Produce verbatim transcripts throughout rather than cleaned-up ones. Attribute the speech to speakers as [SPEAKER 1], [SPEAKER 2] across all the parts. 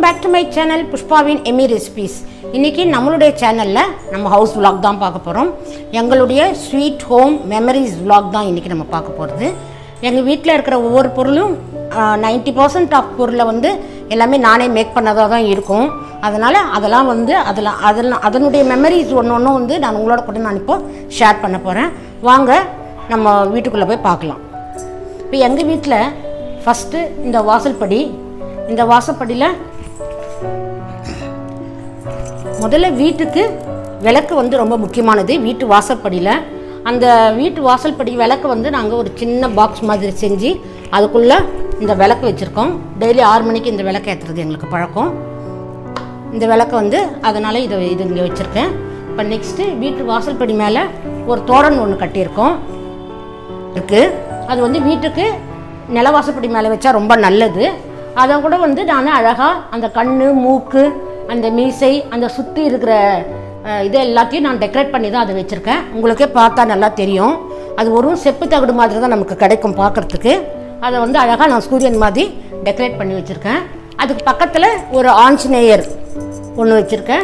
[SPEAKER 1] back to my channel Pushpavin Emmy Recipes. இன்னைக்கு நம்மளுடைய சேனல்ல நம்ம ஹவுஸ் vlog தான் பார்க்க போறோம். எங்களுடைய ஸ்வீட் ஹோம் மெமரிஸ் vlog தான் இன்னைக்கு நம்ம பார்க்க போறது. எங்க வீட்ல இருக்கிற ஒவ்வொரு பொருளும் ninety percent ஆஃப் பொருளை வந்து எல்லாமே நானே மேக் பண்ணதா தான் இருக்கும். அதனால அதெல்லாம் வந்து அதெல்லாம் அதெல்லாம் அதனுடைய மெமரிஸ் ஒன்று ஒன்று வந்து நான் உங்களோட கூட நான் இப்போ ஷேர் பண்ண போறேன். வாங்க நம்ம வீட்டுக்குள்ள போய் பார்க்கலாம். இப்போ எங்க வீட்ல ஃபர்ஸ்ட் இந்த வாசல்படி இந்த வாசப்படியில் முதல்ல வீட்டுக்கு விளக்கு வந்து ரொம்ப முக்கியமானது. வீட்டு வாசப்படியில் அந்த வீட்டு வாசல்படி விளக்கு வந்து நாங்கள் ஒரு சின்ன பாக்ஸ் மாதிரி செஞ்சு அதுக்குள்ளே இந்த விளக்கு வச்சுருக்கோம். டெய்லி ஆறு மணிக்கு இந்த விளக்கு ஏற்றுறது எங்களுக்கு பழக்கம். இந்த விளக்கு வந்து அதனால் இதை இது இங்கே வச்சுருக்கேன். இப்போ நெக்ஸ்ட்டு வீட்டு வாசல்படி மேலே ஒரு தோரணம் ஒன்று கட்டியிருக்கோம் இருக்குது. அது வந்து வீட்டுக்கு நிலவாசப்படி மேலே வச்சா ரொம்ப நல்லது. அதை கூட வந்து நான் அழகாக அந்த கண் மூக்கு அந்த மீசை அந்த சுற்றி இருக்கிற இது எல்லாத்தையும் நான் டெக்கரேட் பண்ணி தான் அதை வச்சுருக்கேன். உங்களுக்கே பார்த்தா நல்லா தெரியும். அது ஒரு செப்பு தகடு மாதிரி தான் நமக்கு கிடைக்கும் பார்க்குறதுக்கு. அதை வந்து அழகாக நான் சூரியன் மாதிரி டெக்கரேட் பண்ணி வச்சுருக்கேன். அதுக்கு பக்கத்தில் ஒரு ஆஞ்சநேயர் ஒன்று வச்சுருக்கேன்.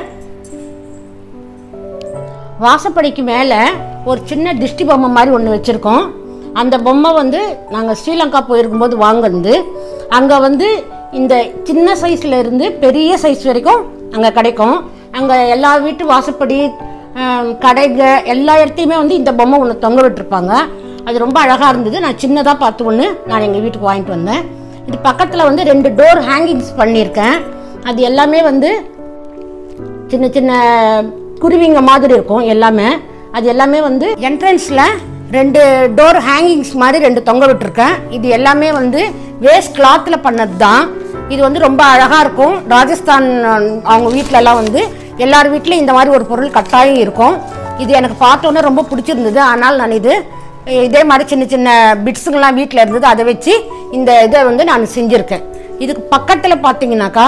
[SPEAKER 1] வாசப்படிக்கு மேலே ஒரு சின்ன திஷ்டி பொம்மை மாதிரி ஒன்று வச்சுருக்கோம். அந்த பொம்மை வந்து நாங்கள் ஸ்ரீலங்கா போயிருக்கும்போது வாங்கினது. அங்கே வந்து இந்த சின்ன சைஸில் இருந்து பெரிய சைஸ் வரைக்கும் அங்கே கிடைக்கும். அங்கே எல்லா வீட்டு வாசப்படி கடைங்க எல்லா இடத்தையுமே வந்து இந்த பொம்மை ஒன்று தொங்க விட்டுருப்பாங்க. அது ரொம்ப அழகாக இருந்தது. நான் சின்னதாக பார்த்து ஒன்று நான் எங்கள் வீட்டுக்கு வாங்கிட்டு வந்தேன். இது பக்கத்தில் வந்து ரெண்டு டோர் ஹேங்கிங்ஸ் பண்ணியிருக்கேன். அது எல்லாமே வந்து சின்ன சின்ன குருவிங்க மாதிரி இருக்கும் எல்லாமே. அது எல்லாமே வந்து என்ட்ரன்ஸில் ரெண்டு டோர் ஹேங்கிங்ஸ் மாதிரி ரெண்டு தொங்க விட்டுருக்கேன். இது எல்லாமே வந்து வேஸ்ட் கிளாத்தில் பண்ணது தான். இது வந்து ரொம்ப அழகாக இருக்கும். ராஜஸ்தான் அவங்க வீட்டிலலாம் வந்து எல்லார் வீட்லேயும் இந்த மாதிரி ஒரு பொருள் கட்டாயம் இருக்கும். இது எனக்கு பார்த்தோன்னே ரொம்ப பிடிச்சிருந்தது. ஆனால் நான் இது இதே மாதிரி சின்ன சின்ன பிட்ஸுங்கெல்லாம் வீட்டில் இருந்தது. அதை வச்சு இந்த இதை வந்து நான் செஞ்சுருக்கேன். இதுக்கு பக்கத்தில் பார்த்தீங்கன்னாக்கா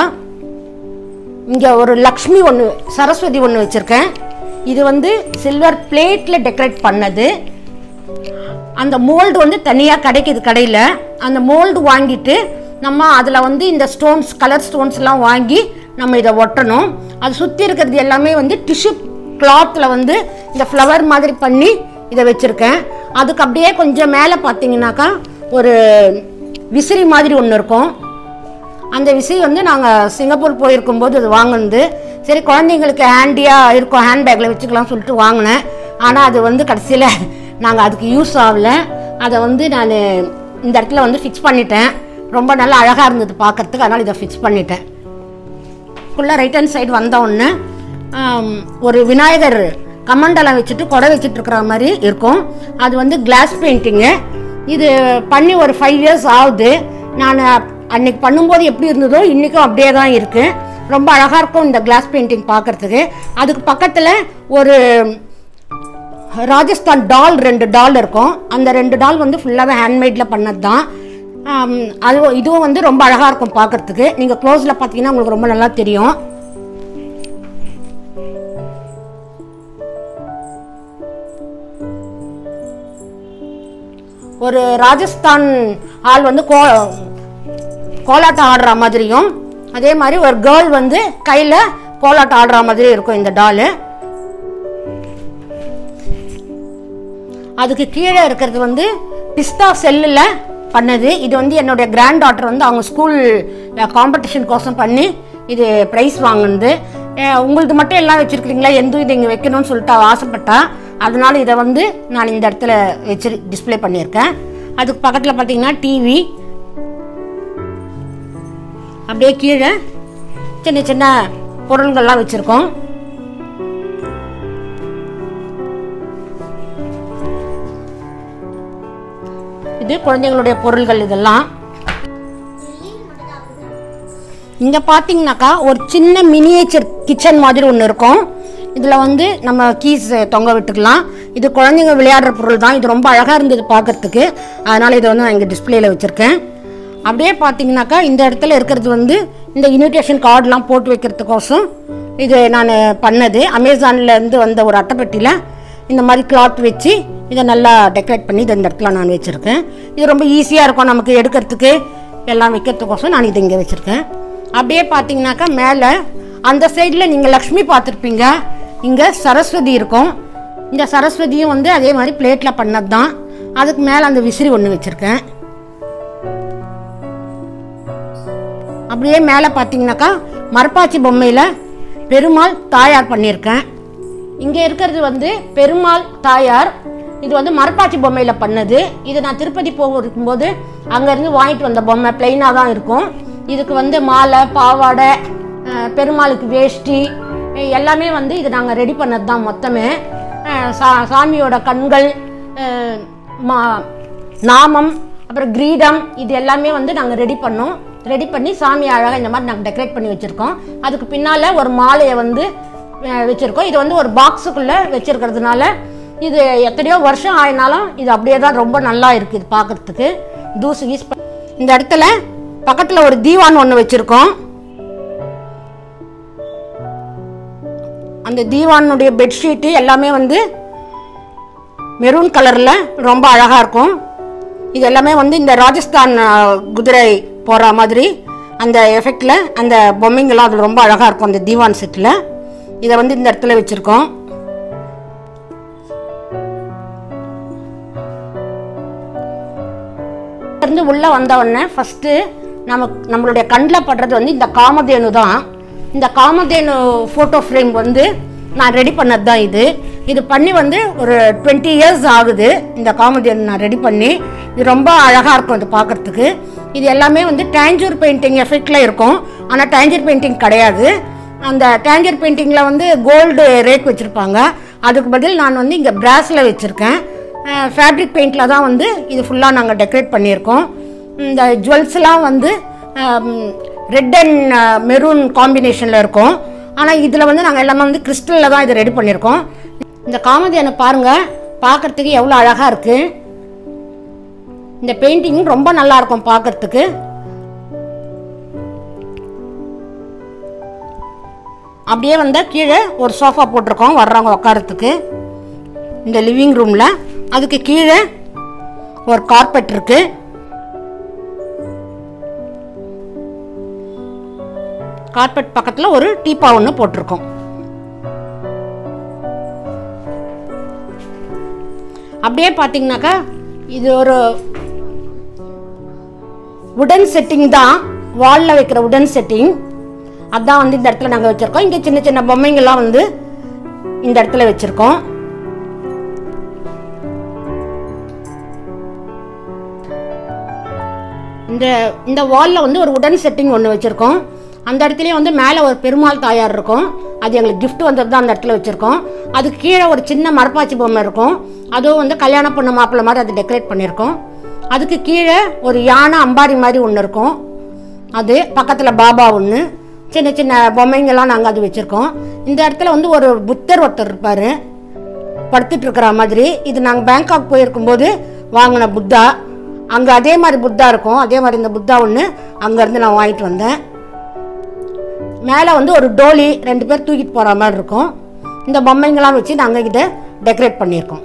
[SPEAKER 1] இங்கே ஒரு லக்ஷ்மி ஒன்று சரஸ்வதி ஒன்று வச்சுருக்கேன். இது வந்து சில்வர் பிளேட்டில் டெக்கரேட் பண்ணது. அந்த மோல்டு வந்து தனியாக கிடைக்கிது கடையில். அந்த மோல்டு வாங்கிட்டு நம்ம அதில் வந்து இந்த ஸ்டோன்ஸ் கலர் ஸ்டோன்ஸ்லாம் வாங்கி நம்ம இதை ஒட்டணும். அது சுற்றி இருக்கிறது எல்லாமே வந்து டிஷ்யூ கிளாத்தில் வந்து இந்த ஃப்ளவர் மாதிரி பண்ணி இதை வச்சுருக்கேன். அதுக்கு அப்படியே கொஞ்சம் மேலே பார்த்தீங்கன்னாக்கா ஒரு விசிறி மாதிரி ஒன்று இருக்கும். அந்த விசிறி வந்து நாங்கள் சிங்கப்பூர் போயிருக்கும்போது அது வாங்கினது. சரி குழந்தைங்களுக்கு ஹேண்டியாக இருக்கும், ஹேண்ட்பேக்கில் வச்சுக்கலாம்னு சொல்லிட்டு வாங்கினேன். ஆனால் அது வந்து கடைசியில் நாங்கள் அதுக்கு யூஸ் ஆகலை. அதை வந்து நான் இந்த இடத்துல வந்து ஃபிக்ஸ் பண்ணிட்டேன். ரொம்ப நல்லா அழகாக இருந்தது பார்க்குறதுக்கு. அதனால் இதை ஃபிக்ஸ் பண்ணிட்டேன். ஃபுல்லாக ரைட் ஹேண்ட் சைடு வந்த ஒன்று ஒரு விநாயகர் கமண்டலம் வச்சுட்டு கொடை வச்சுட்டு இருக்கிற மாதிரி இருக்கும். அது வந்து கிளாஸ் பெயிண்டிங்கு. இது பண்ணி ஒரு ஃபைவ் இயர்ஸ் ஆகுது. நான் அன்னைக்கு பண்ணும்போது எப்படி இருந்ததோ இன்றைக்கும் அப்படியே தான் இருக்குது. ரொம்ப அழகாக இருக்கும் இந்த கிளாஸ் பெயிண்டிங் பார்க்குறதுக்கு. அதுக்கு பக்கத்தில் ஒரு ராஜஸ்தான் டால் ரெண்டு டால் இருக்கும். அந்த ரெண்டு டால் வந்து ஃபுல்லாகவே ஹேண்ட்மேடில் பண்ணது தான். அது இதுவும் வந்து ரொம்ப அழகாக இருக்கும் பார்க்குறதுக்கு. நீங்கள் க்ளோஸில் பார்த்தீங்கன்னா உங்களுக்கு ரொம்ப நல்லா தெரியும். ஒரு ராஜஸ்தான் ஆள் வந்து கோ கோலாட்டம் ஆடுற மாதிரியும் அதே மாதிரி ஒரு கேர்ள் வந்து கையில் கோலாட்டம் ஆடுற மாதிரி இருக்கும் இந்த டாலு. அதுக்கு கீழே இருக்கிறது வந்து பிஸ்தா செல்லில் பண்ணது. இது வந்து என்னுடைய கிராண்ட் டாட்டர் வந்து அவங்க ஸ்கூல் காம்படிஷன் கோசம் பண்ணி இது ப்ரைஸ் வாங்கினது. உங்களுக்கு மட்டும் எல்லாம் வச்சுருக்கிறீங்களா, எந்த இது இங்கே வைக்கணும்னு சொல்லிட்டு அவள் ஆசைப்பட்டா. அதனால இதை வந்து நான் இந்த இடத்துல வச்சு டிஸ்பிளே பண்ணியிருக்கேன். அதுக்கு பக்கத்தில் பார்த்தீங்கன்னா டிவி, அப்படியே கீழே சின்ன சின்ன பொருள்கள்லாம் வச்சுருக்கோம். இது குழந்தைங்களுடைய பொருள்கள். இதெல்லாம் இங்கே பார்த்தீங்கன்னாக்கா ஒரு சின்ன மினியேச்சர் கிச்சன் மாதிரி ஒன்று இருக்கும். இதில் வந்து நம்ம கீஸ் தொங்க விட்டுக்கலாம். இது குழந்தைங்க விளையாடுற பொருள் தான். இது ரொம்ப அழகாக இருந்தது பார்க்குறதுக்கு. அதனால் இதை வந்து நான் இங்கே டிஸ்பிளேயில் வச்சுருக்கேன். அப்படியே பார்த்தீங்கன்னாக்கா இந்த இடத்துல இருக்கிறது வந்து இந்த இன்விடேஷன் கார்டெலாம் போட்டு வைக்கிறதுக்கோசம் இது நான் பண்ணது. அமேசான்லேருந்து வந்த ஒரு அட்டைப்பெட்டியில் இந்த மாதிரி கிளாத் வச்சு இதை நல்லா டெக்கரேட் பண்ணி இதை இந்த இடத்துல நான் வச்சுருக்கேன். இது ரொம்ப ஈஸியாக இருக்கும் நமக்கு எடுக்கிறதுக்கு எல்லாம் வைக்கிறதுக்கோசம் நான் இதை இங்கே வச்சுருக்கேன். அப்படியே பார்த்தீங்கன்னாக்கா மேலே அந்த சைடில் நீங்கள் லக்ஷ்மி பார்த்துருப்பீங்க, இங்கே சரஸ்வதி இருக்கும். இந்த சரஸ்வதியும் வந்து அதே மாதிரி பிளேட்டில் பண்ணது தான். அதுக்கு மேலே அந்த விசிறி ஒன்று வச்சுருக்கேன். அப்படியே மேலே பார்த்தீங்கன்னாக்கா மரப்பாச்சி பொம்மையில் பெருமாள் தாயார் பண்ணியிருக்கேன். இங்கே இருக்கிறது வந்து பெருமாள் தாயார். இது வந்து மரப்பாச்சி பொம்மையில் பண்ணது. இது நான் திருப்பதி போக இருக்கும்போது அங்கேருந்து வாங்கிட்டு வந்த பொம்மை, பிளெயினாக தான் இருக்கும். இதுக்கு வந்து மாலை, பாவாடை, பெருமாளுக்கு வேஷ்டி எல்லாமே வந்து இது நாங்கள் ரெடி பண்ணது தான் மொத்தமே. சா சாமியோட கண்கள், மா நாமம், அப்புறம் கிரீடம், இது எல்லாமே வந்து நாங்கள் ரெடி பண்ணோம். ரெடி பண்ணி சாமி அழகாக இந்த மாதிரி நாங்கள் டெக்கரேட் பண்ணி வச்சுருக்கோம். அதுக்கு பின்னால் ஒரு மாலையை வந்து வச்சுருக்கோம். இது வந்து ஒரு பாக்ஸுக்குள்ளே வச்சுருக்கிறதுனால இது எத்தனையோ வருஷம் ஆயினாலும் இது அப்படியே தான் ரொம்ப நல்லா இருக்குது இது பார்க்குறதுக்கு. தூசு கீஸ். இந்த இடத்துல பக்கத்தில் ஒரு தீவான் ஒன்று வச்சுருக்கோம். அந்த தீவானுடைய பெட்ஷீட்டு எல்லாமே வந்து மெரூன் கலரில் ரொம்ப அழகாக இருக்கும். இது எல்லாமே வந்து இந்த ராஜஸ்தான் குதிரை போகிற மாதிரி அந்த எஃபெக்டில் அந்த பொம்மைங்கெல்லாம் அது ரொம்ப அழகாக இருக்கும் அந்த தீவான் செட்டில். இதை வந்து இந்த இடத்துல வச்சுருக்கோம். இருந்து உள்ளே வந்த உடனே ஃபஸ்ட்டு நமக்கு நம்மளுடைய கண்ணில் படுறது வந்து இந்த காமதேனு தான். இந்த காமதேனு ஃபோட்டோ ஃப்ரேம் வந்து நான் ரெடி பண்ணது தான். இது இது பண்ணி வந்து ஒரு டுவெண்ட்டி இயர்ஸ் ஆகுது. இந்த காமதேனு நான் ரெடி பண்ணி. இது ரொம்ப அழகாக இருக்கும் இது பார்க்குறதுக்கு. இது எல்லாமே வந்து டேஞ்சூர் பெயிண்டிங் எஃபெக்டில் இருக்கும். ஆனால் டேஞ்சூர் பெயிண்டிங் கிடையாது. அந்த டேஞ்சூர் பெயிண்டிங்கில் வந்து கோல்டு ரேக் வச்சுருப்பாங்க. அதுக்கு பதில் நான் வந்து இங்கே பிராஸில் வச்சுருக்கேன். ஃபேப்ரிக் பெயிண்டில் தான் வந்து இது ஃபுல்லாக நாங்கள் டெக்கரேட் பண்ணியிருக்கோம். இந்த ஜுவல்ஸ்லாம் வந்து ரெட் அண்ட் மெரூன் காம்பினேஷனில் இருக்கும். ஆனால் இதில் வந்து நாங்கள் எல்லாமே வந்து கிறிஸ்டலில் தான் இதை ரெடி பண்ணியிருக்கோம். இந்த காமதேனு பாருங்கள், பார்க்குறதுக்கு எவ்வளோ அழகாக இருக்குது. இந்த பெயிண்டிங் ரொம்ப நல்லாயிருக்கும் பார்க்குறதுக்கு. அப்படியே வந்தால் கீழே ஒரு சோஃபா போட்டிருக்கோம் வர்றவங்க உட்காரத்துக்கு இந்த லிவிங் ரூமில். அதுக்கு கீழே ஒரு கார்பெட் இருக்கு. கார்பெட் பக்கத்தில் ஒரு டீப்பா ஒன்று போட்டிருக்கோம். அப்படியே பார்த்தீங்கன்னாக்கா இது ஒரு உடன் செட்டிங் தான், வாலில் வைக்கிற உடன் செட்டிங். அதான் வந்து இந்த இடத்துல நாங்கள் வச்சுருக்கோம். இங்கே சின்ன சின்ன பொம்மைங்கள்லாம் வந்து இந்த இடத்துல வச்சுருக்கோம். இந்த இந்த வாலில் வந்து ஒரு உடன் செட்டிங் ஒன்று வச்சுருக்கோம். அந்த இடத்துலையும் வந்து மேலே ஒரு பெருமாள் தாயார் இருக்கும். அது எங்களுக்கு கிஃப்ட் வந்தது தான் அந்த இடத்துல வச்சுருக்கோம். அதுக்கு கீழே ஒரு சின்ன மரப்பாச்சி பொம்மை இருக்கும். அதுவும் வந்து கல்யாண பொண்ணு மாப்பிள்ளை மாதிரி அது டெக்கரேட் பண்ணியிருக்கோம். அதுக்கு கீழே ஒரு யானை அம்பாரி மாதிரி ஒன்று இருக்கும். அது பக்கத்தில் பாபா ஒன்று, சின்ன சின்ன பொம்மைங்கள்லாம் நாங்கள் அது வச்சுருக்கோம். இந்த இடத்துல வந்து ஒரு புத்தர் ஒருத்தர் இருப்பார் படுத்துட்டு இருக்கிற மாதிரி. இது நாங்கள் பேங்காக் போயிருக்கும்போது வாங்கின புத்தா. அங்கே அதே மாதிரி புத்தா இருக்கும். அதே மாதிரி இந்த புத்தா ஒன்று அங்கேருந்து நான் வாங்கிட்டு வந்தேன். மேலே வந்து ஒரு டோலி ரெண்டு பேர் தூக்கிட்டு போகிற மாதிரி இருக்கும். இந்த பொம்மைங்கெல்லாம் வச்சு நாங்கள் கிட்ட டெக்கரேட் பண்ணியிருக்கோம்.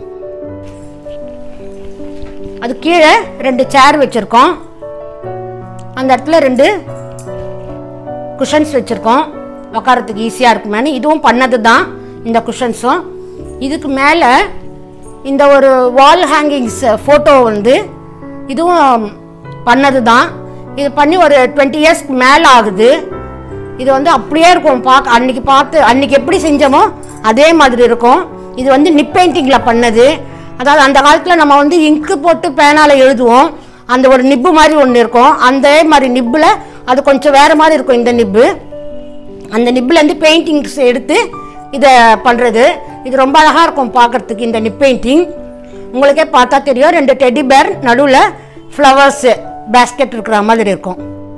[SPEAKER 1] அது கீழே ரெண்டு சேர் வச்சுருக்கோம். அந்த இடத்துல ரெண்டு குஷன்ஸ் வச்சுருக்கோம் உட்காரத்துக்கு ஈஸியாக இருக்குமேனு. இதுவும் பண்ணது தான் இந்த குஷன்ஸும். இதுக்கு மேலே இந்த ஒரு வால் ஹேங்கிங்ஸ் ஃபோட்டோ வந்து இதுவும் பண்ணது தான். இது பண்ணி ஒரு டுவெண்ட்டி இயர்ஸ்க்கு மேலே ஆகுது. இது வந்து அப்படியே இருக்கும் பார்க்க. அன்றைக்கி பார்த்து அன்றைக்கி எப்படி செஞ்சோமோ அதே மாதிரி இருக்கும். இது வந்து நிப் பெயிண்டிங்கில் பண்ணது. அதாவது அந்த காலத்தில் நம்ம வந்து இங்கு போட்டு பேனால் எழுதுவோம். அந்த ஒரு நிப்பு மாதிரி ஒன்று இருக்கும். அந்த மாதிரி நிப்பில் அது கொஞ்சம் வேறு மாதிரி இருக்கும் இந்த நிப்பு. அந்த நிப்புலேருந்து பெயிண்டிங்ஸ் எடுத்து இதை பண்ணுறது. இது ரொம்ப அழகாக இருக்கும் பார்க்குறதுக்கு இந்த நிப் பெயிண்டிங். உங்களுக்கே பார்த்தா தெரியும். ரெண்டு டெடி பேர் நடுவில் ஃப்ளவர்ஸ் பேஸ்கெட் இருக்கிற மாதிரி இருக்கும்.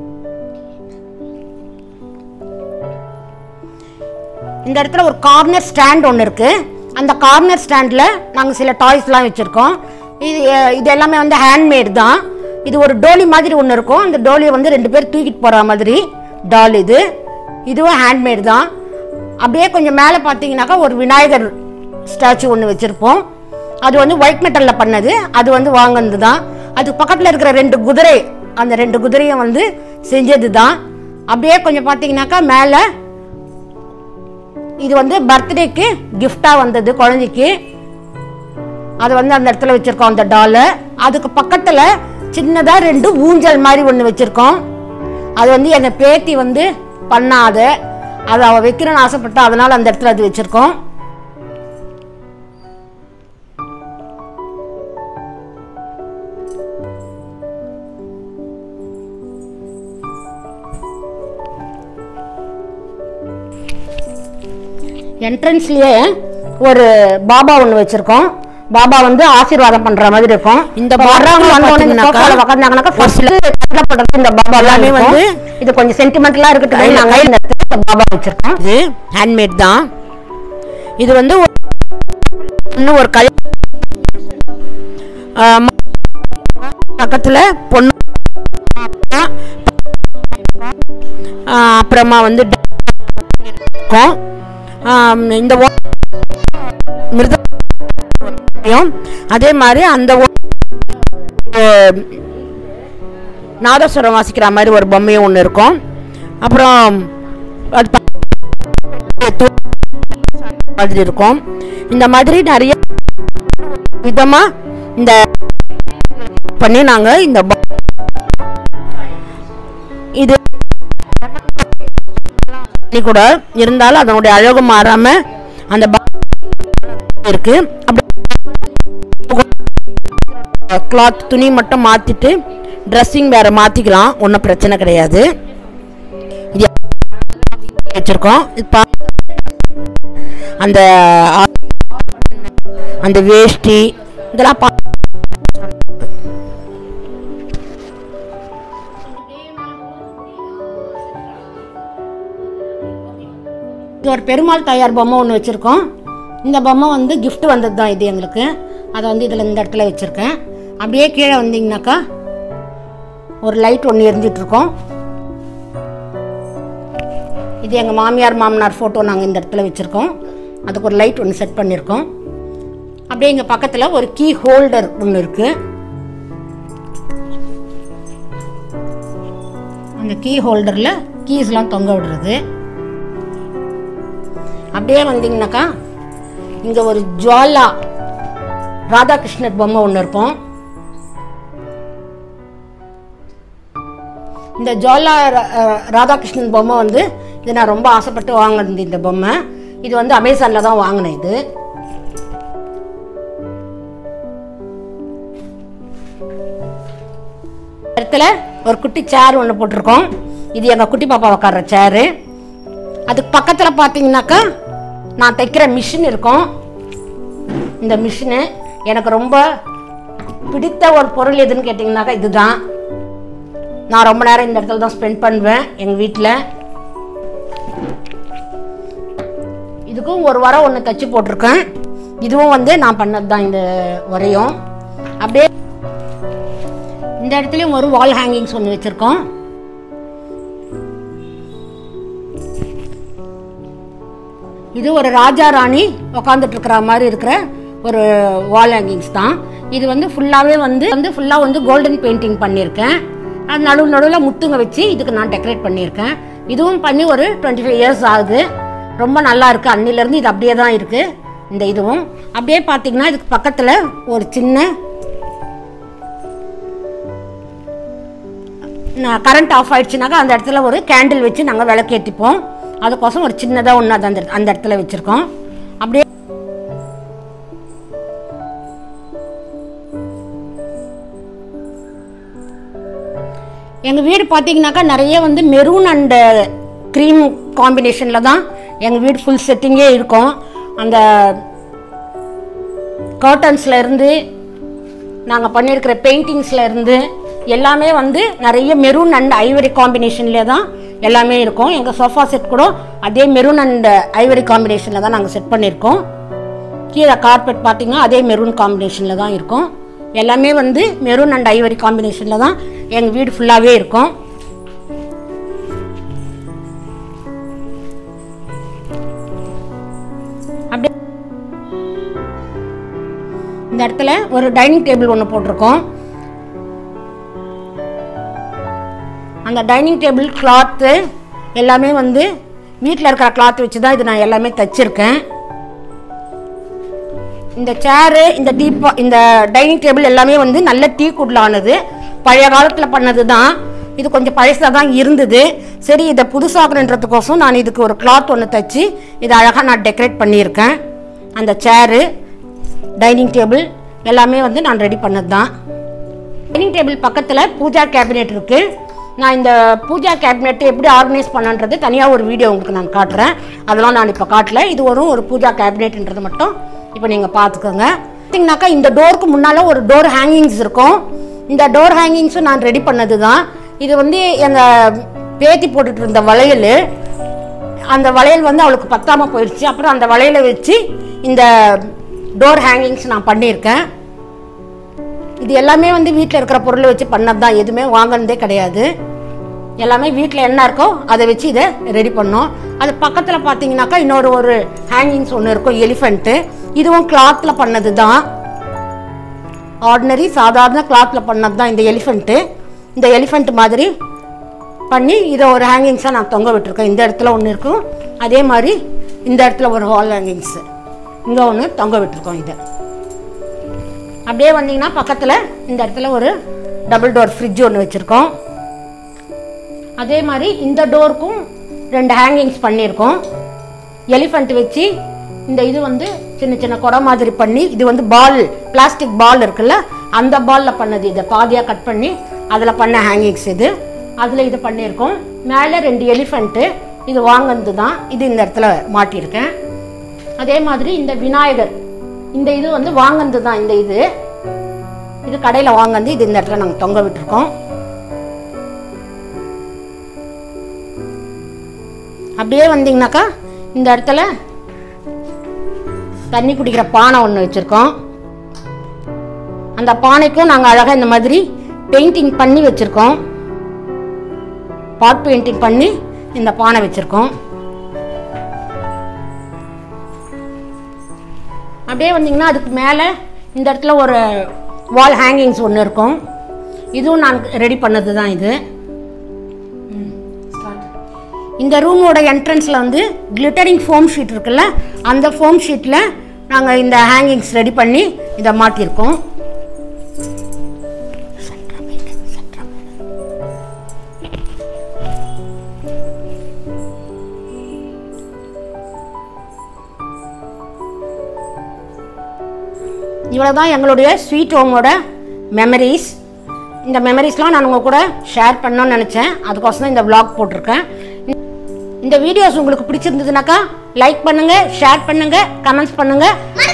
[SPEAKER 1] இந்த இடத்துல ஒரு கார்னர் ஸ்டாண்ட் ஒன்று இருக்குது. அந்த கார்னர் ஸ்டாண்டில் நாங்கள் சில டாய்ஸ்லாம் வச்சுருக்கோம். இது இது எல்லாமே வந்து ஹேண்ட்மேட் தான். இது ஒரு டோலி மாதிரி ஒன்று இருக்கும். அந்த டோலியை வந்து ரெண்டு பேர் தூக்கிட்டு போகிற மாதிரி டால் இது. இதுவும் ஹேண்ட்மேட் தான். அப்படியே கொஞ்சம் மேலே பார்த்தீங்கன்னாக்கா ஒரு விநாயகர் ஸ்டாச்சு ஒன்று வச்சுருப்போம். அது வந்து ஒயிட் மெட்டலில் பண்ணது. அது வந்து வாங்கினது தான். அது பக்கத்தில் இருக்கிற ரெண்டு குதிரை, அந்த ரெண்டு குதிரையும் வந்து செஞ்சது தான். அப்படியே கொஞ்சம் பார்த்தீங்கன்னாக்கா மேலே இது வந்து பர்த்டேக்கு கிஃப்டாக வந்தது குழந்தைக்கு. அது வந்து அந்த இடத்துல வச்சுருக்கோம் அந்த டாலை. அதுக்கு பக்கத்தில் சின்னதாக ரெண்டு ஊஞ்சல் மாதிரி ஒன்று வச்சுருக்கோம். அது வந்து எங்கள் பேத்தி வந்து பண்ணாத, அதை அவள் வைக்கிறேன்னு ஆசைப்பட்டா, அதனால் அந்த இடத்துல அது வச்சுருக்கோம். என்ட்ரன்ஸ்லயே ஒரு பாபா ஒன்று வச்சிருக்கோம். பாபா வந்து ஆசீர்வாதம் பண்ற மாதிரி இருக்கும். இந்த பாபா எல்லாமே வந்து இது கொஞ்சம் சென்டிமெண்டலா இருக்கட்டும், நாங்க இந்த பாபா வச்சிருக்கோம். இது ஹேண்ட்மேட் தான். இது வந்து இன்னும் ஒரு கல் பக்கத்துல பொண்ணு, அப்புறமா வந்து இந்த மிருதம், அதே மாதிரி அந்த நாதஸ்வரம் வாசிக்கிற மாதிரி ஒரு பொம்மையும் ஒன்று இருக்கும். அப்புறம் அது இருக்கும். இந்த மாதிரி நிறைய விதமா இந்த பண்ணி நாங்க இந்த இது கூட இருந்தாலும் அதனுடைய அழகு மாறாம அந்த இருக்கு. கிளாத் துணி மட்டும் மாத்திட்டு ட்ரெஸ்ஸிங் வேற மாத்திக்கலாம், ஒன்றும் பிரச்சனை கிடையாது. இது வச்சிருக்கோம். அந்த அந்த வேஷ்டி இதெல்லாம் ஒரு பெருமாள் தயார் பொம்மை ஒன்று வச்சுருக்கோம். இந்த பொம்மை வந்து கிஃப்ட் வந்தது தான் இது எங்களுக்கு. அதை வந்து இதில் இந்த இடத்துல வச்சுருக்கேன். அப்படியே கீழே வந்தீங்கன்னாக்கா ஒரு லைட் ஒன்று எரிஞ்சிட்ருக்கோம். இது எங்கள் மாமியார் மாமனார் ஃபோட்டோ நாங்கள் இந்த இடத்துல வச்சுருக்கோம். அதுக்கு ஒரு லைட் ஒன்று செட் பண்ணியிருக்கோம். அப்படியே இங்கே பக்கத்தில் ஒரு கீ ஹோல்டர் ஒன்று இருக்குது. அந்த கீ ஹோல்டரில் கீஸ்லாம் தொங்க விடுறது. அப்படியே வந்தீங்கன்னாக்கா இங்கே ஒரு ஜுவாலா ராதாகிருஷ்ணர் பொம்மை ஒன்று இருக்கும். இந்த ஜுவாலா ராதாகிருஷ்ணன் பொம்மை வந்து இது நான் ரொம்ப ஆசைப்பட்டு வாங்கினது. இந்த பொம்மை இது வந்து அமேசானில் தான் வாங்கினேன். இது இடத்துல ஒரு குட்டி சேர் ஒன்று போட்டிருக்கோம். இது எங்கள் குட்டி பாப்பா உட்கார்ற சேரு. அதுக்கு பக்கத்தில் பார்த்தீங்கன்னாக்கா நான் தைக்கிற மிஷின் இருக்கும். இந்த மிஷினு எனக்கு ரொம்ப பிடித்த ஒரு பொருள் எதுன்னு கேட்டிங்கனாக்கா இதுதான். நான் ரொம்ப நேரம் இந்த இடத்துல தான் ஸ்பெண்ட் பண்ணுவேன் எங்கள் வீட்டில். இதுக்கும் ஒரு வாரம் ஒன்று தைச்சி போட்டிருக்கேன். இதுவும் வந்து நான் பண்ணது தான் இந்த உரையும். அப்படியே இந்த இடத்துலையும் ஒரு வால் ஹேங்கிங்ஸ் ஒன்று வச்சுருக்கோம். இது ஒரு ராஜா ராணி உட்காந்துட்டு இருக்கிற மாதிரி இருக்கிற ஒரு வால் ஹேங்கிங்ஸ் தான். இது வந்து ஃபுல்லாகவே வந்து வந்து ஃபுல்லாக வந்து கோல்டன் பெயிண்டிங் பண்ணியிருக்கேன். அது நடுவு நடுவில் முத்துங்க வச்சு இதுக்கு நான் டெக்கரேட் பண்ணியிருக்கேன். இதுவும் பண்ணி ஒரு டுவெண்ட்டி ஃபைவ் இயர்ஸ் ஆகுது. ரொம்ப நல்லா இருக்குது. அன்னிலேருந்து இது அப்படியே தான் இருக்குது. இந்த இதுவும் அப்படியே பார்த்தீங்கன்னா இதுக்கு பக்கத்தில் ஒரு சின்ன கரண்ட் ஆஃப் ஆயிடுச்சுனாக்கா அந்த இடத்துல ஒரு கேண்டில் வச்சு நாங்கள் விளக்கேற்றிப்போம். அதுக்கோசம் ஒரு சின்னதாக ஒன்று அது அந்த அந்த இடத்துல வச்சுருக்கோம். அப்படியே எங்கள் வீடு பார்த்தீங்கன்னாக்கா நிறைய வந்து மெரூன் அண்டு க்ரீம் காம்பினேஷனில் தான் எங்கள் வீடு ஃபுல் செட்டிங்கே இருக்கும். அந்த கர்டன்ஸில் இருந்து நாங்கள் பண்ணியிருக்கிற பெயிண்டிங்ஸில் இருந்து எல்லாமே வந்து நிறைய மெரூன் அண்ட் ஐவரி காம்பினேஷன்லேயே தான் எல்லாமே இருக்கும். எங்கள் சோஃபா செட் கூட அதே மெரூன் அண்ட் ஐவரி காம்பினேஷனில் தான் நாங்கள் செட் பண்ணியிருக்கோம். கீழே கார்பெட் பார்த்தீங்கன்னா அதே மெரூன் காம்பினேஷனில் தான் இருக்கும். எல்லாமே வந்து மெரூன் அண்ட் ஐவரி காம்பினேஷனில் தான் எங்கள் வீடு ஃபுல்லாகவே இருக்கும். அப்படியே இந்த இடத்துல ஒரு டைனிங் டேபிள் ஒன்று போட்டிருக்கோம். அந்த டைனிங் டேபிள் கிளாத்து எல்லாமே வந்து வீட்டில் இருக்கிற கிளாத் வச்சு தான் இது நான் எல்லாமே தைச்சிருக்கேன். இந்த சேரு, இந்த டீப்பா, இந்த டைனிங் டேபிள் எல்லாமே வந்து நல்ல டீ குட்லானது, பழைய காலத்தில் பண்ணது தான். இது கொஞ்சம் பழசாக தான் இருந்தது. சரி, இதை புதுசாகணுன்றதுக்கோசம் நான் இதுக்கு ஒரு கிளாத் ஒன்று தைச்சி இதை அழகாக நான் டெக்கரேட் பண்ணியிருக்கேன். அந்த சேரு, டைனிங் டேபிள் எல்லாமே வந்து நான் ரெடி பண்ணது தான். டைனிங் டேபிள் பக்கத்தில் பூஜா கேபினெட் இருக்குது. நான் இந்த பூஜா கேபினெட்டு எப்படி ஆர்கனைஸ் பண்ணன்றது தனியாக ஒரு வீடியோ உங்களுக்கு நான் காட்டுறேன். அதெல்லாம் நான் இப்போ காட்டல. இது வரும் ஒரு பூஜா கேபினெட்ன்றது மட்டும் இப்போ நீங்கள் பார்த்துக்கோங்க. பார்த்தீங்கன்னாக்கா இந்த டோருக்கு முன்னால் ஒரு டோர் ஹேங்கிங்ஸ் இருக்கும். இந்த டோர் ஹேங்கிங்ஸும் நான் ரெடி பண்ணது தான். இது வந்து எங்கள் பேத்தி போட்டுட்டு இருந்த வளையல், அந்த வளையல் வந்து அவளுக்கு பத்தாமல் போயிடுச்சு. அப்புறம் அந்த வளையலை வச்சு இந்த டோர் ஹேங்கிங்ஸ் நான் பண்ணியிருக்கேன். இது எல்லாமே வந்து வீட்டில் இருக்கிற பொருளை வச்சு பண்ணது தான், எதுவுமே வாங்கினதே கிடையாது. எல்லாமே வீட்டில் என்ன இருக்கோ அதை வச்சு இதை ரெடி பண்ணோம். அது பக்கத்தில் பார்த்தீங்கன்னாக்கா இன்னொரு ஒரு ஹேங்கிங்ஸ் ஒன்று இருக்கும், எலிஃபெண்ட்டு. இதுவும் கிளாத்தில் பண்ணது தான், ஆர்டினரி சாதாரண கிளாத்தில் பண்ணது தான் இந்த எலிஃபெண்ட்டு. இந்த எலிஃபெண்ட் மாதிரி பண்ணி இதை ஒரு ஹேங்கிங்ஸாக நான் தொங்க விட்டுருக்கேன். இந்த இடத்துல ஒன்று இருக்கும், அதே மாதிரி இந்த இடத்துல ஒரு ஹால் ஹேங்கிங்ஸு இங்கே ஒன்று தொங்க விட்டுருக்கோம். இதை அப்படியே வந்தீங்கன்னா பக்கத்தில் இந்த இடத்துல ஒரு டபுள் டோர் ஃப்ரிட்ஜ் ஒன்று வச்சுருக்கோம். அதே மாதிரி இந்த டோருக்கும் ரெண்டு ஹேங்கிங்ஸ் பண்ணியிருக்கோம். எலிஃபெண்ட் வச்சு இந்த இது வந்து சின்ன சின்ன குடம் மாதிரி பண்ணி, இது வந்து பால், பிளாஸ்டிக் பால் இருக்குல்ல, அந்த பாலில் பண்ணது. இதை பாதியாக கட் பண்ணி அதில் பண்ண ஹேங்கிங்ஸ் இது. அதில் இது பண்ணியிருக்கோம். மேலே ரெண்டு எலிஃபெண்ட்டு, இது வாங்கினது தான். இது இந்த இடத்துல மாட்டியிருக்கேன். அதே மாதிரி இந்த விநாயகர், இந்த இது வந்து வாங்கினது தான். இந்த இது இது கடையில் வாங்கினது. இது இந்த இடத்துல நாங்கள் தொங்க விட்டுருக்கோம். அப்படியே வந்தீங்கன்னாக்கா இந்த இடத்துல தண்ணி குடிக்கிற பானை ஒன்று வச்சுருக்கோம். அந்த பானைக்கும் நாங்கள் அழகாக இந்த மாதிரி பெயிண்டிங் பண்ணி வச்சுருக்கோம். பாட் பெயிண்டிங் பண்ணி இந்த பானை வச்சுருக்கோம். அப்படியே வந்தீங்கன்னா அதுக்கு மேலே இந்த இடத்துல ஒரு வால் ஹேங்கிங்ஸ் ஒன்று இருக்கும். இதுவும் நான் ரெடி பண்ணது தான். இது இந்த ரூமோட என்ட்ரன்ஸில் வந்து கிளிட்டரிங் ஃபோம் ஷீட் இருக்குல்ல, அந்த ஃபோம் ஷீட்டில் நாங்கள் இந்த ஹேங்கிங்ஸ் ரெடி பண்ணி இதை மாட்டியிருக்கோம். இவ்வளோ தான் எங்களுடைய ஸ்வீட் ஹோமோட மெமரிஸ். இந்த மெமரிஸ்லாம் நான் உங்கள் கூட ஷேர் பண்ணணும்னு நினச்சேன், அதுக்கோசரம் இந்த விளாக் போட்டிருக்கேன். இந்த வீடியோஸ் உங்களுக்கு பிடிச்சிருந்ததுனாக்கா லைக் பண்ணுங்கள், ஷேர் பண்ணுங்கள், கமெண்ட்ஸ் பண்ணுங்கள்.